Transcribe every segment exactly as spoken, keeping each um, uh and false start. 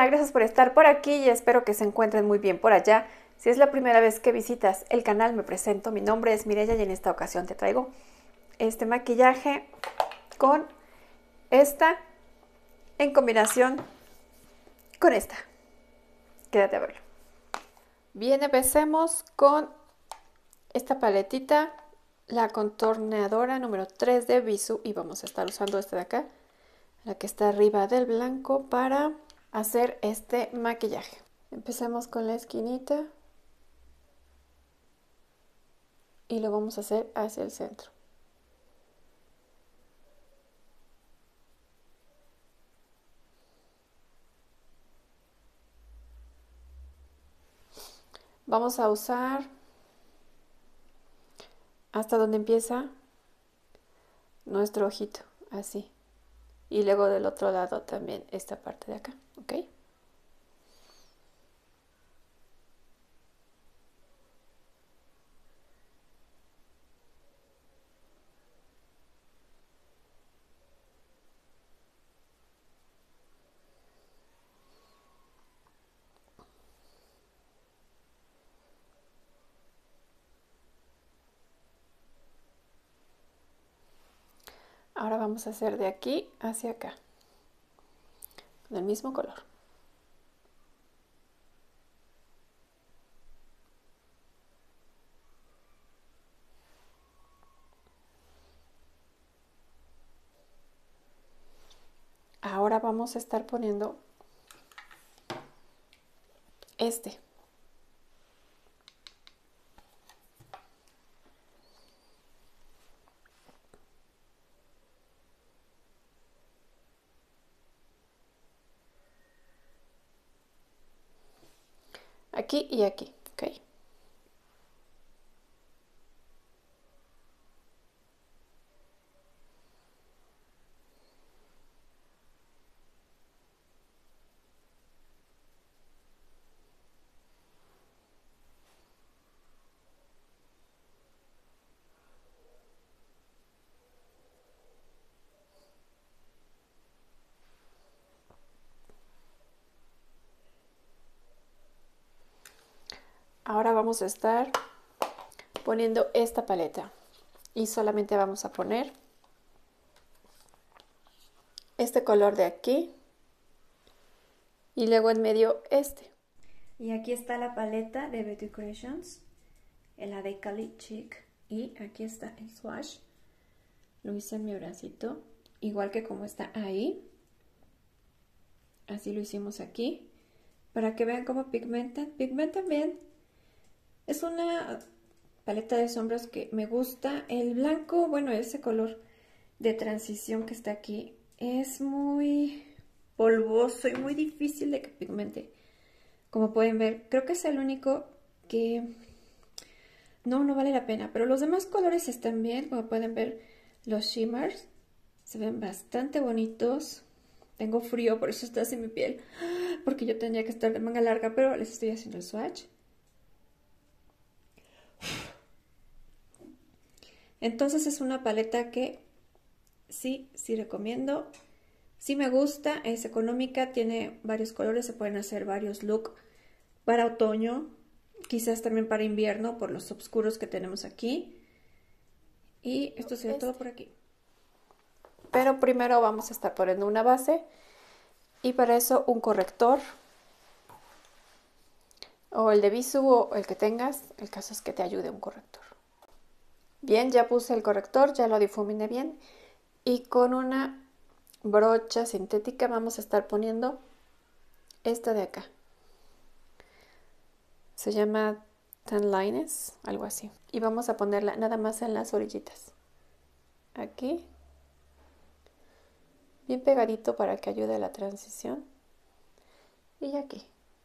gracias por estar por aquí y espero que se encuentren muy bien por allá. Si es la primera vez que visitas el canal, me presento. Mi nombre es Mireya y en esta ocasión te traigo este maquillaje con esta en combinación con esta. Quédate a verlo. Bien, empecemos con esta paletita, la contorneadora número tres de Bisú, y vamos a estar usando esta de acá, la que está arriba del blanco, para hacer este maquillaje. Empezamos con la esquinita y lo vamos a hacer hacia el centro. Vamos a usar hasta donde empieza nuestro ojito, así. Y luego del otro lado también esta parte de acá, ¿ok? Ahora vamos a hacer de aquí hacia acá, con el mismo color. Ahora vamos a estar poniendo este. Aquí y aquí, ¿ok? Ahora vamos a estar poniendo esta paleta y solamente vamos a poner este color de aquí y luego en medio este. Y aquí está la paleta de Beauty Creations, la de Cali Chic, y aquí está el swatch. Lo hice en mi bracito, igual que como está ahí. Así lo hicimos aquí, para que vean cómo pigmentan. Pigmentan bien. Es una paleta de sombras que me gusta. El blanco, bueno, ese color de transición que está aquí es muy polvoso y muy difícil de que pigmente. Como pueden ver, creo que es el único que no, no vale la pena. Pero los demás colores están bien. Como pueden ver, los shimmers se ven bastante bonitos. Tengo frío, por eso está así mi piel, porque yo tendría que estar de manga larga, pero les estoy haciendo el swatch. Entonces es una paleta que sí, sí recomiendo. Sí me gusta, es económica, tiene varios colores, se pueden hacer varios looks para otoño, quizás también para invierno por los oscuros que tenemos aquí. Y esto sería todo por aquí. Pero primero vamos a estar poniendo una base y para eso un corrector o el de Bisú o el que tengas. El caso es que te ayude un corrector. Bien, ya puse el corrector, ya lo difuminé bien y con una brocha sintética vamos a estar poniendo esta de acá. Se llama Tan Lines, algo así. Y vamos a ponerla nada más en las orillitas. Aquí. Bien pegadito para que ayude a la transición. Y aquí.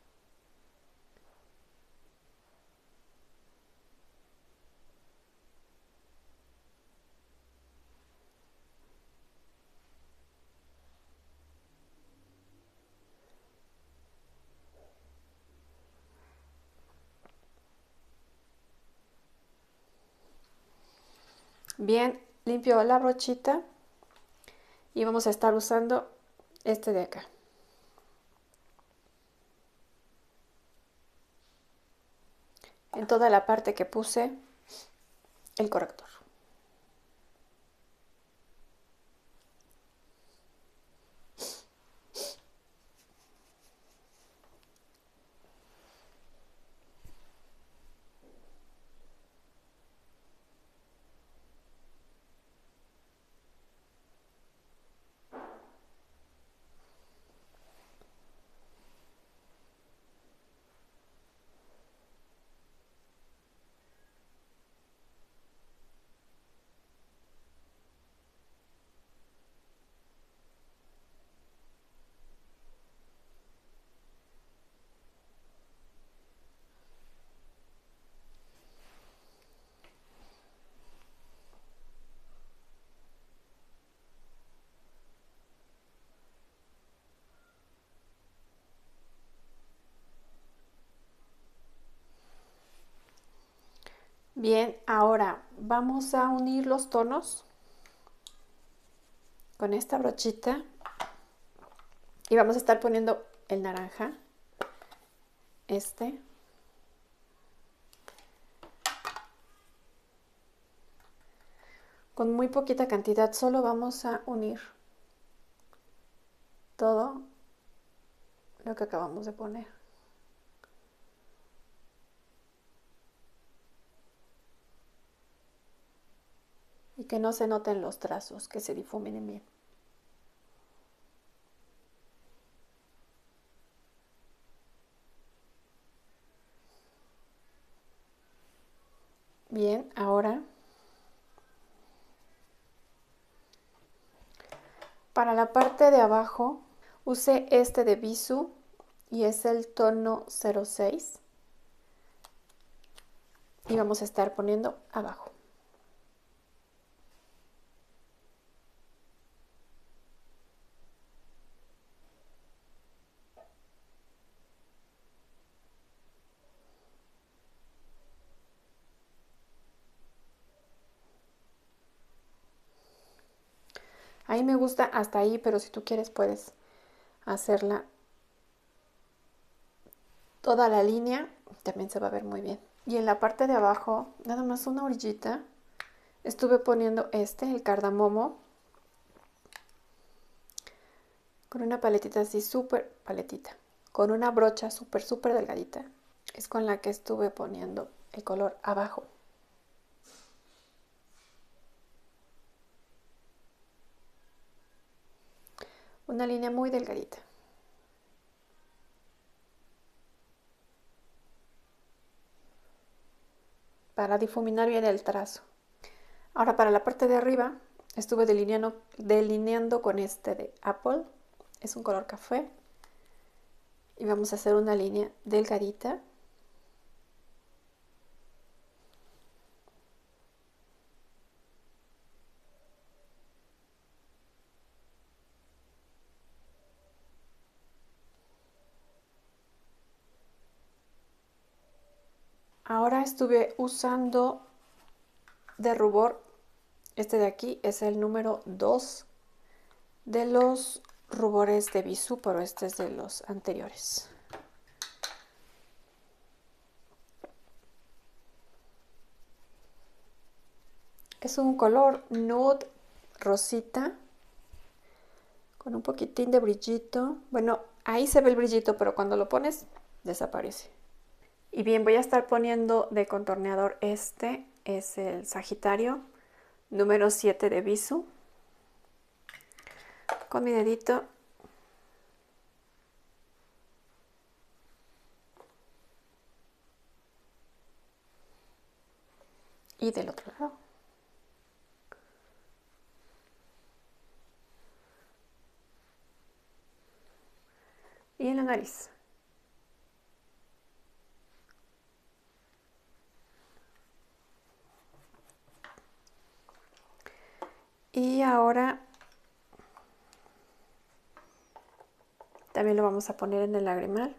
Bien, limpio la brochita y vamos a estar usando este de acá. en toda la parte que puse el corrector. Bien, ahora vamos a unir los tonos con esta brochita y vamos a estar poniendo el naranja, este, con muy poquita cantidad, solo vamos a unir todo lo que acabamos de poner. Y que no se noten los trazos, que se difuminen bien. Bien, ahora para la parte de abajo usé este de Bisú y es el tono cero seis y vamos a estar poniendo abajo. Ahí me gusta hasta ahí, pero si tú quieres puedes hacerla toda la línea, también se va a ver muy bien. Y en la parte de abajo, nada más una orillita, estuve poniendo este, el cardamomo, con una paletita así, súper paletita, con una brocha súper, súper delgadita. Es con la que estuve poniendo el color abajo. Una línea muy delgadita. Para difuminar bien el trazo. Ahora para la parte de arriba estuve delineando, delineando con este de Apple. Es un color café. Y vamos a hacer una línea delgadita. Ahora estuve usando de rubor, este de aquí es el número dos de los rubores de Bisú, pero este es de los anteriores. Es un color nude rosita con un poquitín de brillito. Bueno, ahí se ve el brillito, pero cuando lo pones desaparece. Y bien, voy a estar poniendo de contorneador este, es el Sagitario, número siete de Bisú. Con mi dedito y del otro lado. Y en la nariz. Y ahora también lo vamos a poner en el lagrimal.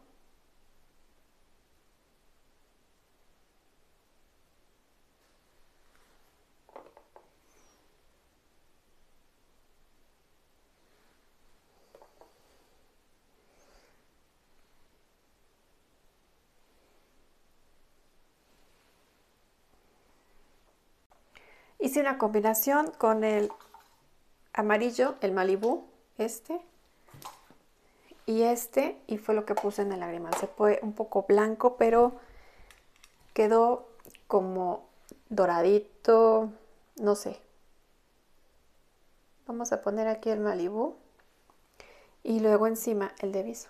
hice una combinación con el amarillo, el Malibu, este, y este, y fue lo que puse en el lagrimal. Se fue un poco blanco, pero quedó como doradito, no sé. Vamos a poner aquí el Malibu y luego encima el de viso.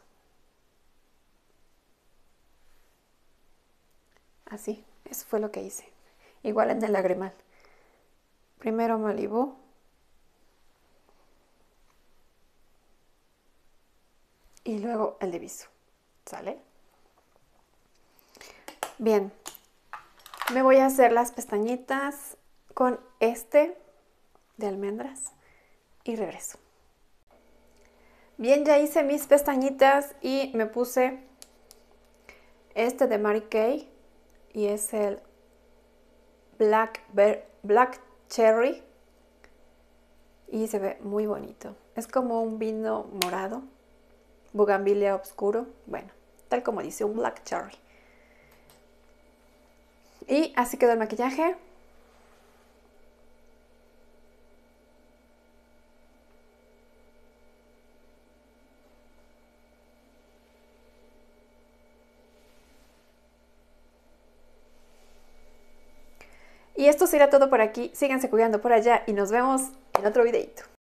Así, eso fue lo que hice. Igual en el lagrimal. Primero Malibu. Y luego el de viso. ¿Sale? Bien. Me voy a hacer las pestañitas con este de almendras. Y regreso. Bien, ya hice mis pestañitas y me puse este de Mary Kay. Y es el Black, Black Cherry. Y se ve muy bonito. Es como un vino morado. Bugambilia oscuro. Bueno, tal como dice, un Black Cherry. Y así quedó el maquillaje. Y esto será todo por aquí. Síganse cuidando por allá y nos vemos en otro videito.